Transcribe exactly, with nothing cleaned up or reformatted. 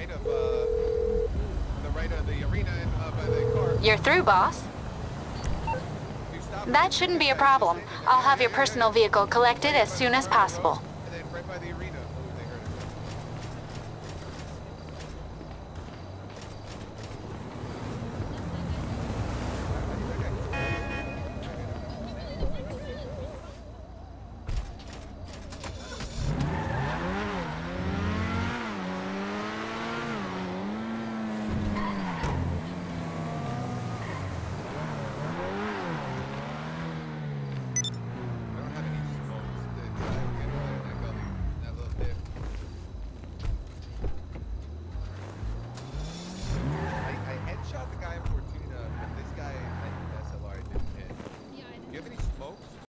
right of, uh, on the right of the arena and uh, by the car. You're through, boss. You stop That shouldn't be a problem. I'll have your personal vehicle collected as soon as possible. And then right by the arena.